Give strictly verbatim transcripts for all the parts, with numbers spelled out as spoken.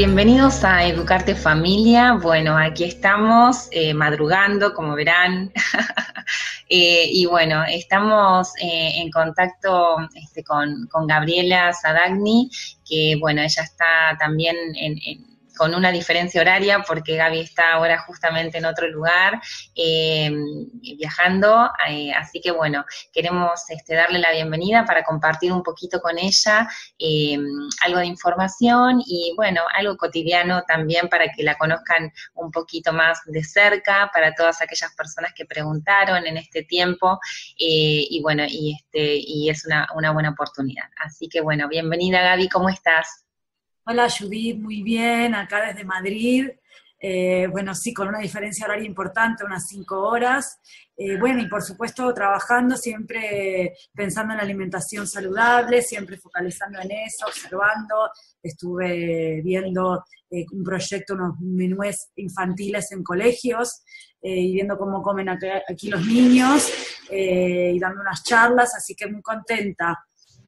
Bienvenidos a Educarte Familia. Bueno, aquí estamos eh, madrugando, como verán. eh, y bueno, estamos eh, en contacto este, con, con Gabriela Sadagni, que bueno, ella está también en, en con una diferencia horaria, porque Gaby está ahora justamente en otro lugar, eh, viajando, eh, así que bueno, queremos este, darle la bienvenida para compartir un poquito con ella eh, algo de información y bueno, algo cotidiano también para que la conozcan un poquito más de cerca, para todas aquellas personas que preguntaron en este tiempo, eh, y bueno, y, este, y es una, una buena oportunidad. Así que bueno, bienvenida Gaby, ¿cómo estás? Hola Judith, muy bien, acá desde Madrid. Eh, bueno, sí, con una diferencia horaria importante, unas cinco horas. Eh, bueno, y por supuesto trabajando, siempre pensando en la alimentación saludable, siempre focalizando en eso, observando. Estuve viendo eh, un proyecto, unos menúes infantiles en colegios, eh, y viendo cómo comen acá, aquí los niños, eh, y dando unas charlas, así que muy contenta.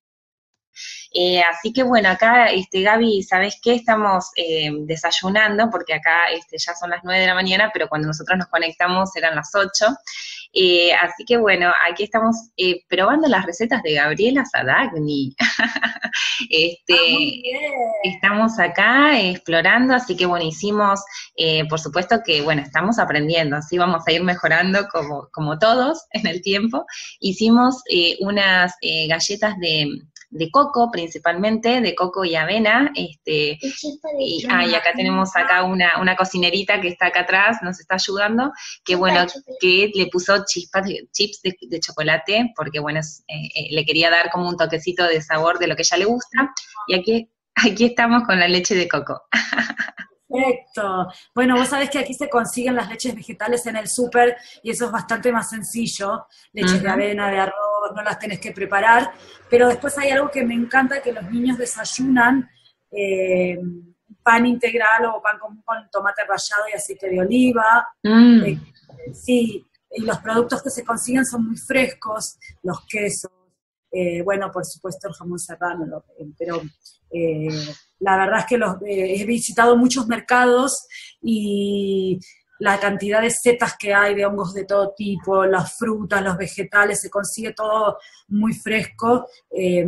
Eh, así que bueno, acá, este, Gaby, ¿sabés qué? Estamos eh, desayunando, porque acá este, ya son las nueve de la mañana, pero cuando nosotros nos conectamos eran las ocho. Eh, así que bueno, aquí estamos eh, probando las recetas de Gabriela Sadagni. este, Ah, muy bien. Estamos acá eh, explorando, así que bueno, hicimos, eh, por supuesto que bueno, estamos aprendiendo, así vamos a ir mejorando como, como todos en el tiempo. Hicimos eh, unas eh, galletas de de coco principalmente, de coco y avena, este, y, ah, y acá tenemos acá una, una cocinerita que está acá atrás, nos está ayudando, que bueno, que le puso chispas de, chips de, de chocolate, porque bueno, es, eh, eh, le quería dar como un toquecito de sabor de lo que a ella le gusta, y aquí, aquí estamos con la leche de coco. Perfecto. Bueno, vos sabés que aquí se consiguen las leches vegetales en el súper y eso es bastante más sencillo. Leches de Uh-huh. avena, de arroz, no las tenés que preparar. Pero después hay algo que me encanta, que los niños desayunan, eh, pan integral o pan con, con tomate rallado y aceite de oliva. Eh, Mm. sí, y los productos que se consiguen son muy frescos, los quesos. Eh, bueno, por supuesto el jamón serrano, lo- eh, pero eh, la verdad es que los, eh, he visitado muchos mercados y la cantidad de setas que hay, de hongos de todo tipo, las frutas, los vegetales, se consigue todo muy fresco. Eh,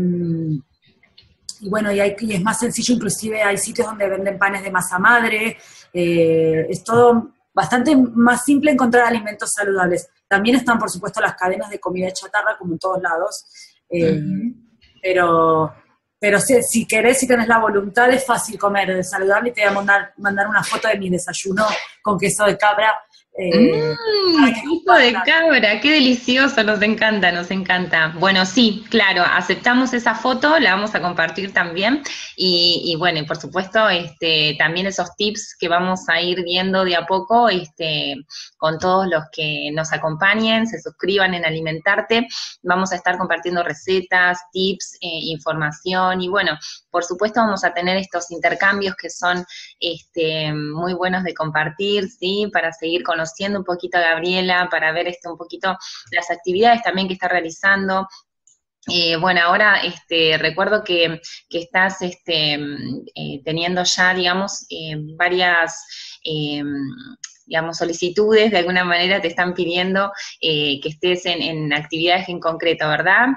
y bueno, y, hay, y es más sencillo, inclusive hay sitios donde venden panes de masa madre. Eh, es todo bastante más simple encontrar alimentos saludables. También están, por supuesto, las cadenas de comida chatarra, como en todos lados. Eh, Uh-huh. pero pero si, si querés, si tenés la voluntad, es fácil comer saludable y te voy a mandar, mandar una foto de mi desayuno con queso de cabra, eh, Mmm, para que queso de compartas. cabra, qué delicioso, nos encanta, nos encanta. Bueno, sí, claro, aceptamos esa foto, la vamos a compartir también. Y, y bueno, y por supuesto, este, también esos tips que vamos a ir viendo de a poco, este, con todos los que nos acompañen, se suscriban en Alimentarte. Vamos a estar compartiendo recetas, tips, eh, información, y bueno, por supuesto vamos a tener estos intercambios que son este, muy buenos de compartir, ¿sí? Para seguir conociendo un poquito a Gabriela, para ver este, un poquito las actividades también que está realizando. Eh, bueno, ahora este, recuerdo que, que estás este, eh, teniendo ya, digamos, eh, varias, eh, digamos, solicitudes, de alguna manera te están pidiendo eh, que estés en, en actividades en concreto, ¿verdad?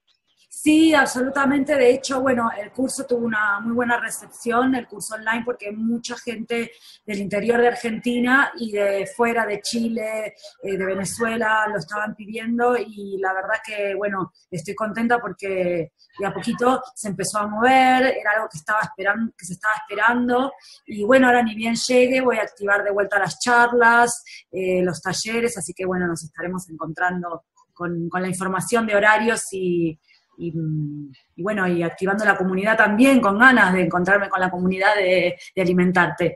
Sí, absolutamente. De hecho, bueno, el curso tuvo una muy buena recepción, el curso online, porque mucha gente del interior de Argentina y de fuera de Chile, eh, de Venezuela, lo estaban pidiendo y la verdad que, bueno, estoy contenta porque de a poquito se empezó a mover, era algo que estaba esperando, que se estaba esperando y bueno, ahora ni bien llegue voy a activar de vuelta las charlas, eh, los talleres, así que bueno, nos estaremos encontrando con, con la información de horarios y y, y, bueno, y activando la comunidad también, con ganas de encontrarme con la comunidad de, de Alimentarte.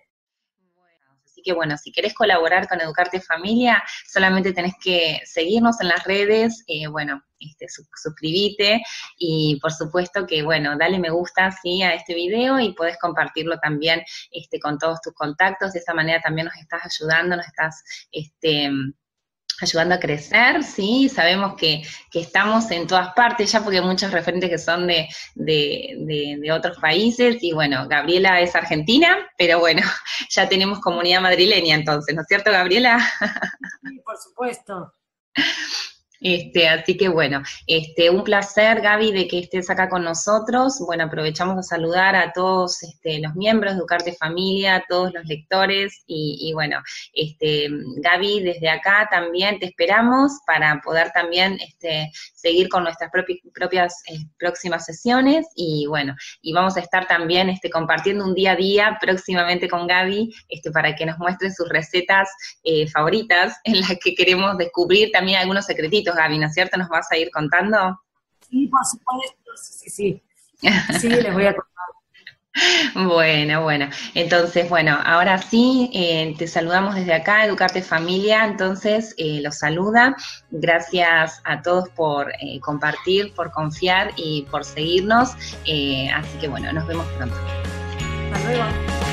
Así que bueno, si querés colaborar con Educarte Familia, solamente tenés que seguirnos en las redes, eh, bueno, este, su, suscribite y por supuesto que, bueno, dale me gusta, sí, a este video y podés compartirlo también este, con todos tus contactos, de esa manera también nos estás ayudando, nos estás, este, ayudando a crecer, sí, sabemos que, que estamos en todas partes ya porque hay muchos referentes que son de, de, de, de otros países y bueno, Gabriela es argentina, pero bueno, ya tenemos comunidad madrileña entonces, ¿no es cierto, Gabriela? Sí, por supuesto. Este, así que bueno, este, un placer, Gaby, de que estés acá con nosotros. Bueno, aprovechamos a saludar a todos este, los miembros de Educarte Familia, a todos los lectores, y, y bueno, este, Gaby, desde acá también te esperamos para poder también este, seguir con nuestras propi propias eh, próximas sesiones, y bueno, y vamos a estar también este, compartiendo un día a día próximamente con Gaby, este, para que nos muestre sus recetas eh, favoritas, en las que queremos descubrir también algunos secretitos, Gaby, ¿no es cierto? ¿Nos vas a ir contando? Sí, por supuesto, sí, sí, sí, sí, les voy a contar. Bueno, bueno, entonces, bueno, ahora sí, eh, te saludamos desde acá, Educarte Familia, entonces, eh, los saluda, gracias a todos por eh, compartir, por confiar y por seguirnos, eh, así que bueno, nos vemos pronto. Hasta luego.